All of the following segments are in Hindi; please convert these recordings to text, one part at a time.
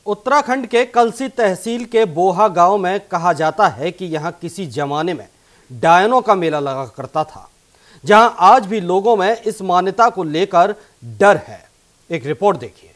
उत्तराखंड के कलसी तहसील के बोहा गांव में कहा जाता है कि यहां किसी जमाने में डायनों का मेला लगा करता था, जहां आज भी लोगों में इस मान्यता को लेकर डर है। एक रिपोर्ट देखिए।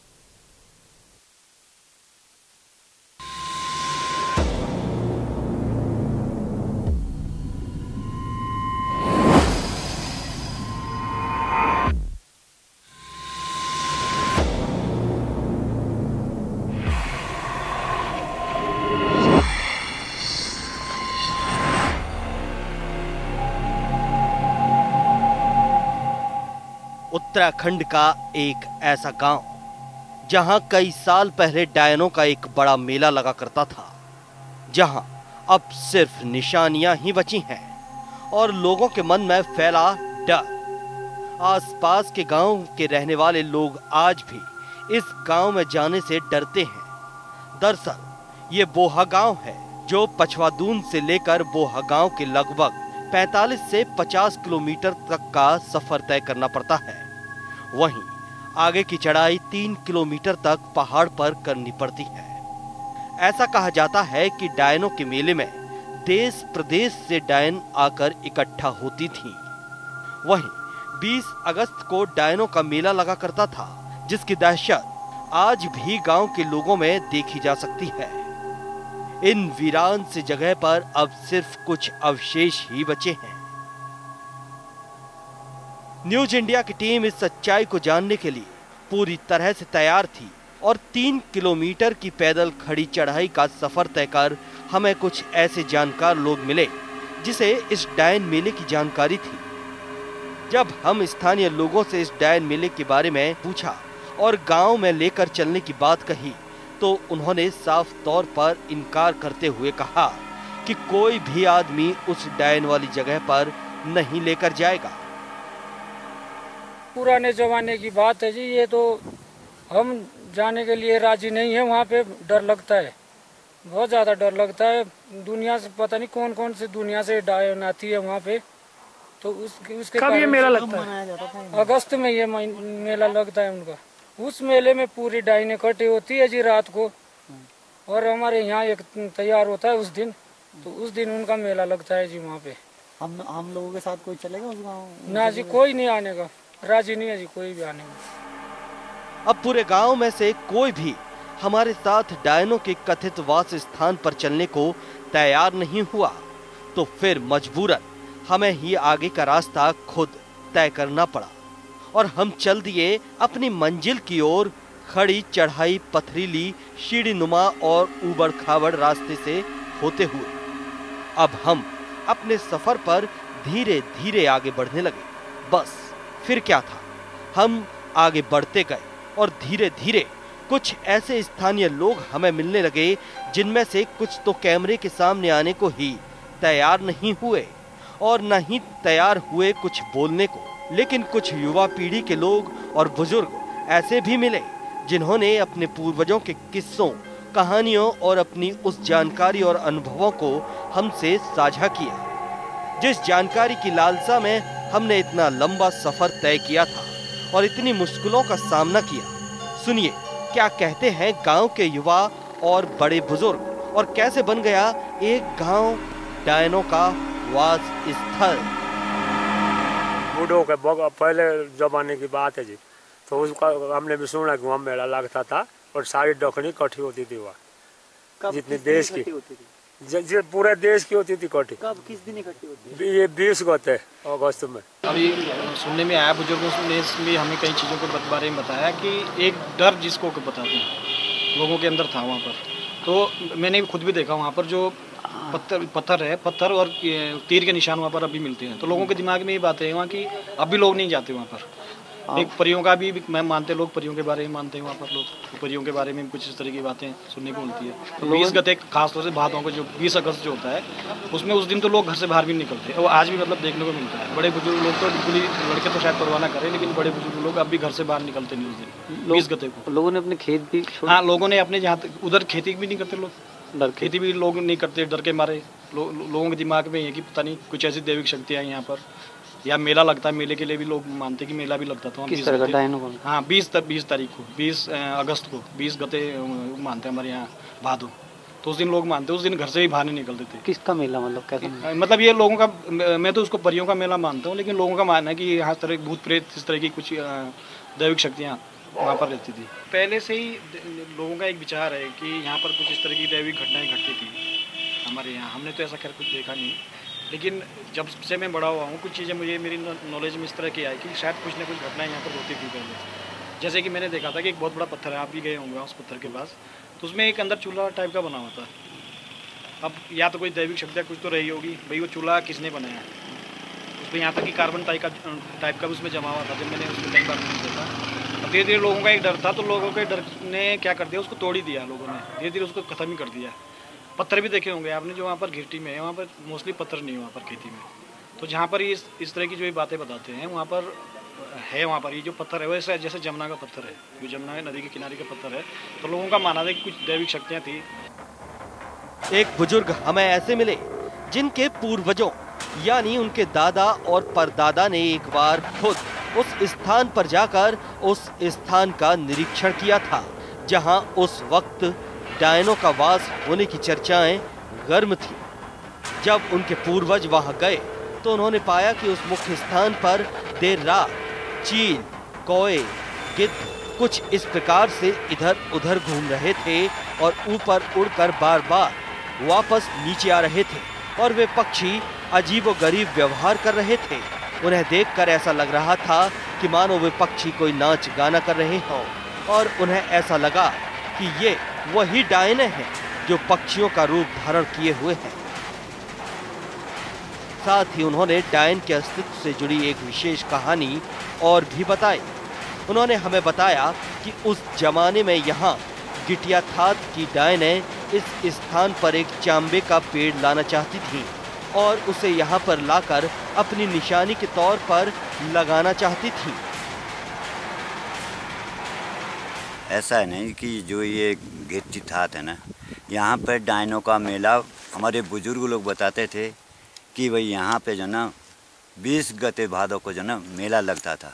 उत्तराखंड का एक ऐसा गांव जहां कई साल पहले डायनों का एक बड़ा मेला लगा करता था, जहां अब सिर्फ निशानियां ही बची हैं और लोगों के मन में फैला डर। आसपास के गांव के रहने वाले लोग आज भी इस गांव में जाने से डरते हैं। दरअसल ये बोहा गांव है जो पछवादून से लेकर बोहा गांव के लगभग 45 से 50 किलोमीटर तक का सफर तय करना पड़ता है। वहीं आगे की चढ़ाई 3 किलोमीटर तक पहाड़ पर करनी पड़ती है। ऐसा कहा जाता है कि डायनों के मेले में देश प्रदेश से डायन आकर इकट्ठा होती थीं। वहीं 20 अगस्त को डायनों का मेला लगा करता था, जिसकी दहशत आज भी गांव के लोगों में देखी जा सकती है। इन वीरान सी जगह पर अब सिर्फ कुछ अवशेष ही बचे हैं। न्यूज इंडिया की टीम इस सच्चाई को जानने के लिए पूरी तरह से तैयार थी और 3 किलोमीटर की पैदल खड़ी चढ़ाई का सफर तय कर हमें कुछ ऐसे जानकार लोग मिले जिसे इस डायन मेले की जानकारी थी। जब हम स्थानीय लोगों से इस डायन मेले के बारे में पूछा और गांव में लेकर चलने की बात कही, तो उन्होंने साफ तौर पर इनकार करते हुए कहा कि कोई भी आदमी उस डायन वाली जगह पर नहीं लेकर जाएगा। पुराने जमाने की बात है जी, ये तो हम जाने के लिए राजी नहीं है। वहाँ पे डर लगता है, बहुत ज़्यादा डर लगता है। दुनिया से पता नहीं कौन कौन से दुनिया से डायन आती है वहाँ पे, तो उसके कब ये मेला लगता है? अगस्त में ये मेला लगता है उनका। उस मेले में पूरी डायन इकट्ठी होती है जी रात को, और हमारे यहाँ एक तैयार होता है उस दिन, तो उस दिन उनका मेला लगता है जी वहाँ पे। हम लोगों के साथ कोई चलेगा उस गाँव? ना जी, कोई नहीं आने का, राजी नहीं है जी कोई भी आने में। अब पूरे गांव में से कोई भी हमारे साथ डायनों के कथित वास स्थान पर चलने को तैयार नहीं हुआ, तो फिर मजबूरन हमें ही आगे का रास्ता खुद तय करना पड़ा और हम चल दिए अपनी मंजिल की ओर। खड़ी चढ़ाई पथरीली सीढ़ी नुमा और ऊबड़ खाबड़ रास्ते से होते हुए अब हम अपने सफर पर धीरे धीरे आगे बढ़ने लगे। बस फिर क्या था, हम आगे बढ़ते गए और धीरे धीरे कुछ ऐसे स्थानीय लोग हमें मिलने लगे जिनमें से कुछ तो कैमरे के सामने आने को ही तैयार नहीं हुए और न ही तैयार हुए कुछ बोलने को। लेकिन कुछ युवा पीढ़ी के लोग और बुजुर्ग ऐसे भी मिले जिन्होंने अपने पूर्वजों के किस्सों, कहानियों और अपनी उस जानकारी और अनुभवों को हमसे साझा किया जिस जानकारी की लालसा में हमने इतना लंबा सफर तय किया था और इतनी मुश्किलों का सामना किया। सुनिए क्या कहते हैं गांव के युवा और बड़े बुजुर्ग और कैसे बन गया एक गांव डायनों का वास स्थल। बूढ़ों के पहले जमाने की बात है जी, तो उसका हमने भी सुना कि वहाँ मेला लगता था और सारी दखनी इकट्ठी होती थी वहाँ, जितनी देश की पूरे देश की होती थी इकट्ठी। कब, किस दिन इकट्ठी होती है? ये 20 को थे अगस्त में। अभी सुनने में आया, बुजुर्गों ने इसलिए हमें कई चीज़ों के बारे में बताया कि एक डर जिसको बताते हैं लोगों के अंदर था वहाँ पर। तो मैंने खुद भी देखा वहाँ पर जो पत्थर और तीर के निशान वहाँ पर अभी मिलते हैं, तो लोगों के दिमाग में ये बात है वहाँ की अभी लोग नहीं जाते वहाँ पर। एक परियों का भी मैं मानते, लोग परियों के बारे में मानते हैं वहाँ पर लोग, तो परियों के बारे में कुछ इस तरह की बातें सुनने को मिलती है। तो 20 गते खासतौर से भादों को जो 20 अगस्त जो होता है उसमें उस दिन तो लोग घर से बाहर भी निकलते हैं और आज भी मतलब देखने को मिलता है। बड़े बुजुर्ग लोग तो बिल्कुल ही, लड़के तो शायद परवाना करें, लेकिन बड़े बुजुर्ग लोग अब भी घर से बाहर निकलते नहीं उस दिन 20 गते को। लोगों ने अपने खेत भी, हाँ, लोगों ने अपने जहाँ उधर खेती भी नहीं करते लोग, खेती भी लोग नहीं करते डर के मारे। लोगों के दिमाग में ये कि पता नहीं कुछ ऐसी दैविक शक्तियाँ यहाँ पर या मेला लगता है, मेले के लिए भी लोग मानते हैं कि मेला भी लगता था। किस तरह का डायनो का? हाँ 20 तारीख को, 20 अगस्त को, 20 गते मानते हैं हमारे यहाँ भादो। तो उस दिन लोग मानते हैं, उस दिन घर से ही बाहर नहीं निकलते थे। किसका मेला मतलब कैसा? मतलब ये लोगों का, मैं तो उसको परियों का मेला मानता हूँ, लेकिन लोगों का मानना है कि यहाँ तरह भूत प्रेत इस तरह की कुछ दैविक शक्तियाँ वहाँ पर रहती थी। पहले से ही लोगों का एक विचार है कि यहाँ पर कुछ इस तरह की दैविक घटनाएं घटती थी हमारे यहाँ। हमने तो ऐसा खैर कुछ देखा नहीं, लेकिन जब से मैं बड़ा हुआ हूँ कुछ चीज़ें मुझे मेरी नॉलेज में इस तरह की आई कि शायद कुछ ना कुछ घटनाएं यहाँ पर होती थी पहले। जैसे कि मैंने देखा था कि एक बहुत बड़ा पत्थर है, आप भी गए होंगे उस पत्थर के पास, तो उसमें एक अंदर चूल्हा टाइप का बना हुआ था। अब या तो कोई दैविक शक्तियाँ कुछ तो रही होगी, भाई वो चूल्हा किसने बनाया, उसमें यहाँ तक कि कार्बन टाइप का उसमें जमा हुआ था। जब मैंने उसमें कई बार देखा, अब धीरे धीरे लोगों का एक डर था, तो लोगों के डर ने क्या कर दिया, उसको तोड़ ही दिया लोगों ने, धीरे धीरे उसको ख़त्म ही कर दिया। पत्थर भी देखे होंगे आपने जो वहाँ पर घिरटी में है, वहाँ पर मोस्टली पत्थर नहीं है वहाँ पर खेती में। तो जहाँ पर इस तरह की जो बातें बताते हैं वहाँ पर है, वहाँ पर ये जो पत्थर है वैसे जैसे जमुना का पत्थर है, जो जमुना नदी के किनारे का पत्थर है। तो लोगों का मानना है कि कुछ दैविक शक्तियाँ थी। एक बुजुर्ग हमें ऐसे मिले जिनके पूर्वजों यानी उनके दादा और परदादा ने एक बार खुद उस स्थान पर जाकर उस स्थान का निरीक्षण किया था जहां उस वक्त डायनों का वास होने की चर्चाएं गर्म थी। जब उनके पूर्वज वहां गए तो उन्होंने पाया कि उस मुख्य स्थान पर देर रात चील, कौए, गिद्ध कुछ इस प्रकार से इधर उधर घूम रहे थे और ऊपर उड़कर बार बार वापस नीचे आ रहे थे और वे पक्षी अजीबोगरीब व्यवहार कर रहे थे। उन्हें देखकर ऐसा लग रहा था कि मानो वे पक्षी कोई नाच गाना कर रहे हों और उन्हें ऐसा लगा कि ये वही डायने हैं जो पक्षियों का रूप धारण किए हुए हैं। साथ ही उन्होंने डायन के अस्तित्व से जुड़ी एक विशेष कहानी और भी बताई। उन्होंने हमें बताया कि उस जमाने में यहाँ गिटियाथात की डायने इस स्थान पर एक चांबे का पेड़ लाना चाहती थी और उसे यहाँ पर लाकर अपनी निशानी के तौर पर लगाना चाहती थी। ऐसा है नहीं कि जो ये गिटियाथात है ना, यहाँ पर डायनों का मेला हमारे बुजुर्ग लोग बताते थे कि भाई यहाँ पे जो ना 20 गते भादों को जो ना मेला लगता था,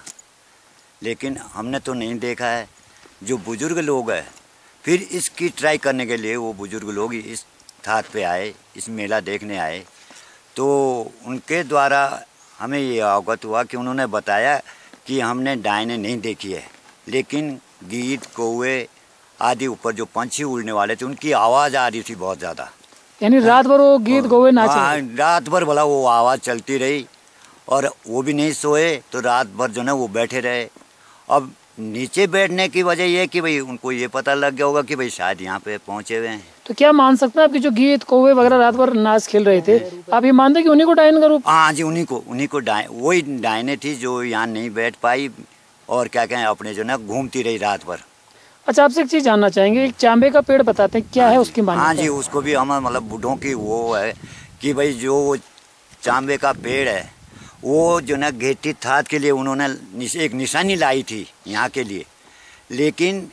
लेकिन हमने तो नहीं देखा है। जो बुजुर्ग लोग हैं फिर इसकी ट्राई करने के लिए वो बुजुर्ग लोग इस थात पे आए, इस मेला देखने आए, तो उनके द्वारा हमें ये अवगत हुआ कि उन्होंने बताया कि हमने डायने नहीं देखी है, लेकिन गीत, कौवे आदि ऊपर जो पंछी उड़ने वाले थे उनकी आवाज़ आ रही थी बहुत ज़्यादा। यानी रात भर वो गीत कौवे नाचे? रात भर भला वो आवाज़ चलती रही और वो भी नहीं सोए, तो रात भर जो ना वो बैठे रहे। अब नीचे बैठने की वजह ये कि भाई उनको ये पता लग गया होगा कि भाई शायद यहाँ पे पहुँचे हुए हैं। तो क्या मान सकते हैं आपकी जो गीत कौवे वगैरह रात भर नाच खेल रहे थे, आप ये मानते हैं कि उन्हीं को डायन का रूप? हाँ जी, उन्हीं को वही डायने थी जो यहाँ नहीं बैठ पाई और क्या कहें अपने जो ना घूमती रही रात भर। अच्छा, आपसे एक चीज़ जानना चाहेंगे, एक चांबे का पेड़ बताते हैं, क्या है उसकी मान्यता? हाँ जी, उसको भी हम मतलब बूढ़ों की वो है कि भाई जो चांबे का पेड़ है वो जो ना गिटियाथात के लिए उन्होंने एक निशानी लाई थी यहाँ के लिए, लेकिन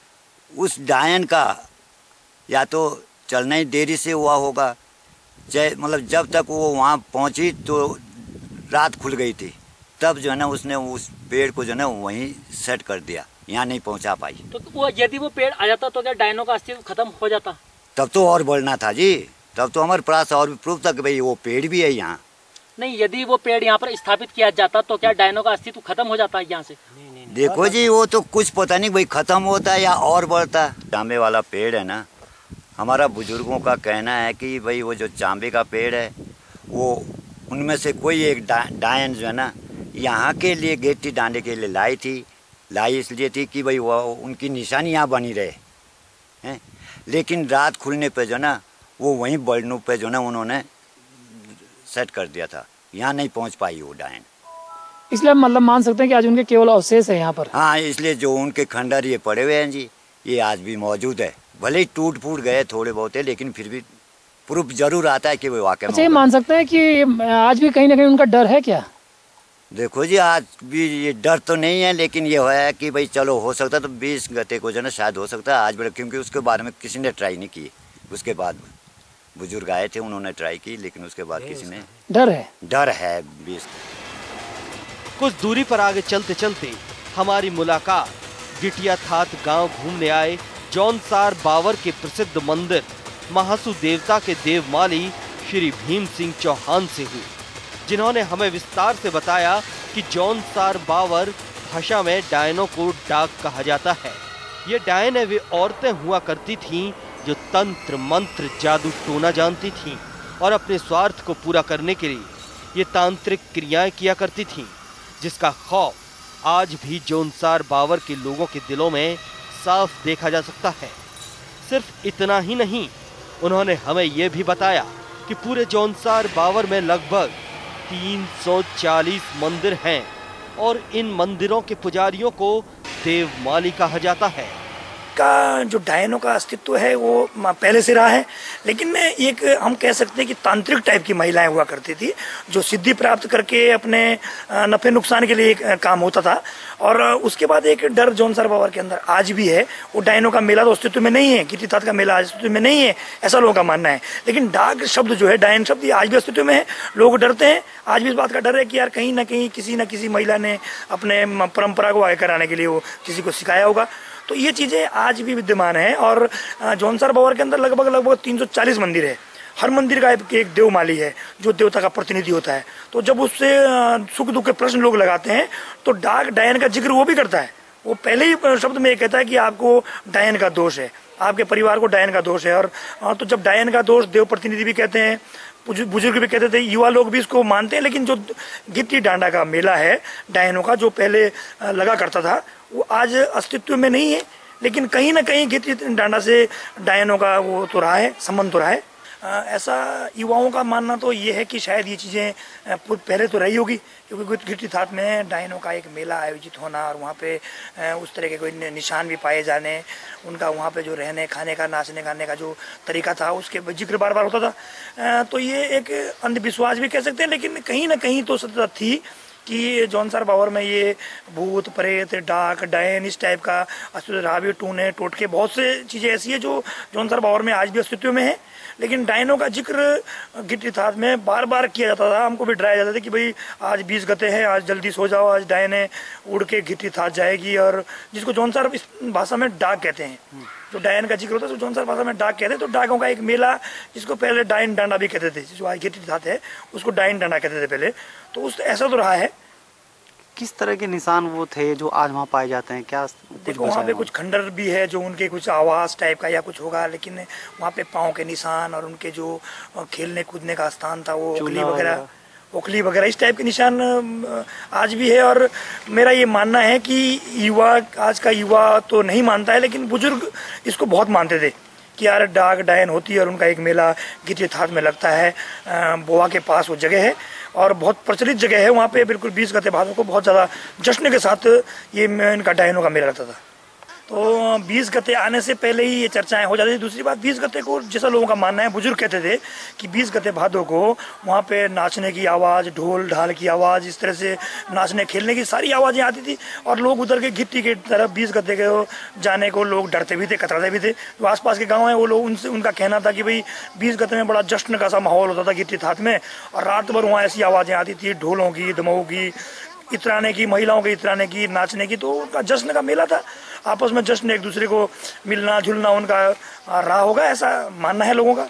उस डायन का या तो चलना ही देरी से हुआ होगा, चाहे मतलब जब तक वो वहाँ पहुँची तो रात खुल गई थी, तब जो है ना उसने उस पेड़ को जो है ना वहीं सेट कर दिया, यहाँ नहीं पहुँचा पाई। तो वो यदि वो पेड़ आ जाता तो क्या डायनों का अस्तित्व खत्म हो जाता? तब तो और बढ़ना था जी, तब तो हमारे पास और भी प्रूफ था कि भाई वो पेड़ भी है यहाँ। नहीं, यदि वो पेड़ यहाँ पर स्थापित किया जाता तो क्या डायनों का अस्तित्व खत्म हो जाता है यहाँ से? देखो जी, वो तो कुछ पता नहीं भाई खत्म होता है या और बढ़ता। चांबे वाला पेड़ है ना, हमारा बुजुर्गों का कहना है कि भाई वो जो चांबे का पेड़ है वो उनमें से कोई एक डायन जो है ना यहाँ के लिए गिट्टी डांडे के लिए लाई इसलिए थी कि भाई वो उनकी निशानी यहाँ बनी रहे हैं, लेकिन रात खुलने पे जो ना वो वहीं बड़नू पे जो ना उन्होंने सेट कर दिया था, यहाँ नहीं पहुँच पाई वो डायन। इसलिए मतलब मान सकते हैं कि आज उनके केवल अवशेष है यहाँ पर? हाँ, इसलिए जो उनके खंडर ये पड़े हुए हैं जी, ये आज भी मौजूद है। भले ही टूट फूट गए थोड़े बहुत है, लेकिन फिर भी प्रूफ जरूर आता है कि वो वाकई में। अच्छा, ये मान सकते हैं कि आज भी कहीं ना कहीं उनका डर है क्या? देखो जी, आज भी ये डर तो नहीं है, लेकिन ये है कि भाई चलो हो सकता तो 20 गते को जो ना शायद हो सकता है आज बड़े, क्योंकि उसके बारे में किसी ने ट्राई नहीं की। उसके बाद बुजुर्ग आए थे, उन्होंने ट्राई की, लेकिन उसके बाद किसी ने डर है 20। कुछ दूरी पर आगे चलते चलते हमारी मुलाकात गिटिया थात गांव घूमने आए जौनसार बावर के प्रसिद्ध मंदिर महासु देवता के देवमाली श्री भीम सिंह चौहान से हुई, जिन्होंने हमें विस्तार से बताया कि जौनसार बावर भाषा में डायनों को डाक कहा जाता है। ये डायनें वे औरतें हुआ करती थीं जो तंत्र मंत्र जादू टोना जानती थीं और अपने स्वार्थ को पूरा करने के लिए ये तांत्रिक क्रियाएं किया करती थीं, जिसका खौफ आज भी जौनसार बावर के लोगों के दिलों में साफ देखा जा सकता है। सिर्फ इतना ही नहीं, उन्होंने हमें ये भी बताया कि पूरे जौनसार बावर में लगभग 340 मंदिर हैं और इन मंदिरों के पुजारियों को देवमाली कहा जाता है। का जो डायनों का अस्तित्व है वो पहले से रहा है, लेकिन एक हम कह सकते हैं कि तांत्रिक टाइप की महिलाएं हुआ करती थी जो सिद्धि प्राप्त करके अपने नफे नुकसान के लिए काम होता था। और उसके बाद एक डर जौनसार बावर के अंदर आज भी है। वो डायनों का मेला तो अस्तित्व में नहीं है, गिट्टी थात का मेला अस्तित्व में नहीं है, ऐसा लोगों का मानना है। लेकिन डाक शब्द जो है, डायन शब्द, ये आज भी अस्तित्व में है। लोग डरते हैं, आज भी इस बात का डर है कि यार कहीं ना कहीं किसी न किसी महिला ने अपने परंपरा को आगे कराने के लिए वो किसी को सिखाया होगा। तो ये चीज़ें आज भी विद्यमान है। और जौनसार बावर के अंदर लगभग 340 मंदिर है। हर मंदिर का एक देवमाली है जो देवता का प्रतिनिधि होता है। तो जब उससे सुख दुख के प्रश्न लोग लगाते हैं तो डाक डायन का जिक्र वो भी करता है। वो पहले ही शब्द में ये कहता है कि आपको डायन का दोष है, आपके परिवार को डायन का दोष है। और तो जब डायन का दोष देव प्रतिनिधि भी कहते हैं, बुजुर्ग भी कहते थे, युवा लोग भी इसको मानते हैं। लेकिन जो गिट्टी डांडा का मेला है डायनों का, जो पहले लगा करता था, वो आज अस्तित्व में नहीं है। लेकिन कहीं ना कहीं गिट्टी डांडा से डायनों का वो तो रहा है, संबंध तो रहा है। ऐसा युवाओं का मानना तो ये है कि शायद ये चीज़ें पहले तो रही होगी, क्योंकि गिट्टी थात में डायनों का एक मेला आयोजित होना और वहाँ पे उस तरह के कोई निशान भी पाए जाने, उनका वहाँ पे जो रहने खाने का नाचने गाने का जो तरीका था उसके जिक्र बार बार होता था। तो ये एक अंधविश्वास भी कह सकते हैं। लेकिन कहीं ना कहीं तो सत्यता थी कि जौनसार बावर में ये भूत प्रेत डाक डायन इस टाइप का अस्तित्व रहा भी। टूने टोटके बहुत से चीज़ें ऐसी है जो जौनसार बावर में आज भी अस्तित्व में है। लेकिन डायनों का जिक्र गिट्टी थात में बार बार किया जाता था। हमको भी डराया जाता था कि भाई आज 20 गते हैं, आज जल्दी सो जाओ, आज डायने उड़ के गिट्टी थात जाएगी। और जिसको जौनसार इस भाषा में डाक कहते हैं, जो डायन का जिक्र होता है तो जौनसार भाषा में डाक कहते हैं। तो डाकों का एक मेला, जिसको पहले डायन डांडा भी कहते थे, जो आज गिट्टी थात है उसको डायन डांडा कहते थे पहले। तो उस ऐसा तो रहा है। किस तरह के निशान वो थे जो आज वहाँ पाए जाते हैं? क्या देखो वहाँ पे कुछ खंडर भी है जो उनके कुछ आवास टाइप का या कुछ होगा, लेकिन वहाँ पे पाँव के निशान और उनके जो खेलने कूदने का स्थान था वो ओखली वगैरह इस टाइप के निशान आज भी है। और मेरा ये मानना है कि युवा, आज का युवा तो नहीं मानता है, लेकिन बुजुर्ग इसको बहुत मानते थे कि यार डाक डायन होती है और उनका एक मेला गिट्टी थात में लगता है। बोआ के पास वो जगह है और बहुत प्रचलित जगह है। वहाँ पे बिल्कुल 20 गते भादों को बहुत ज़्यादा जश्न के साथ ये इनका डायनों का मेला लगता था। तो 20 गते आने से पहले ही ये चर्चाएं हो जाती थी। दूसरी बात, 20 गते को जैसा लोगों का मानना है, बुजुर्ग कहते थे कि 20 गते भादों को वहाँ पे नाचने की आवाज़, ढोल ढाल की आवाज़, इस तरह से नाचने खेलने की सारी आवाज़ें आती थी। और लोग उधर के गिट्टी के तरफ 20 गते के जाने को लोग डरते भी थे, कतराते भी थे। जो आसपास के गाँव हैं वो लोग, उनसे उनका कहना था कि भाई 20 गते में बड़ा जश्न का सा माहौल होता था गिट्टी थात में। और रात भर वहाँ ऐसी आवाज़ें आती थी, ढोलों की, दमों की, इतराने की, महिलाओं के इतराने की, नाचने की। तो उनका जश्न का मेला था। आपस में जश्न, एक दूसरे को मिलना जुलना उनका रहा होगा, ऐसा मानना है लोगों का।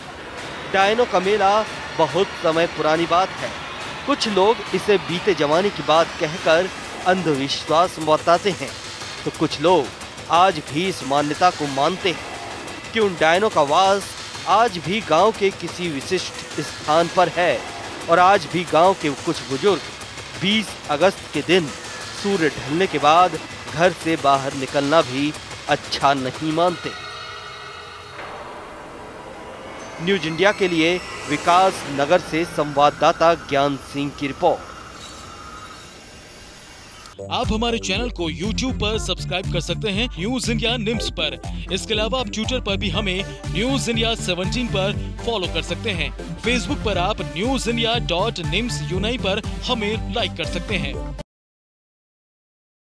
डायनों का मेला बहुत समय पुरानी बात है। कुछ लोग इसे बीते जमाने की बात कहकर अंधविश्वास बताते हैं, तो कुछ लोग आज भी इस मान्यता को मानते हैं कि उन डायनों का वास आज भी गांव के किसी विशिष्ट स्थान पर है। और आज भी गांव के कुछ बुजुर्ग 20 अगस्त के दिन सूर्य ढलने के बाद घर से बाहर निकलना भी अच्छा नहीं मानते। न्यूज इंडिया के लिए विकास नगर से संवाददाता ज्ञान सिंह की रिपोर्ट। आप हमारे चैनल को YouTube पर सब्सक्राइब कर सकते हैं न्यूज इंडिया निम्स पर। इसके अलावा आप ट्विटर पर भी हमें न्यूज इंडिया 17 पर फॉलो कर सकते हैं। फेसबुक पर आप newsindia.nimsUnai पर हमें लाइक कर सकते हैं।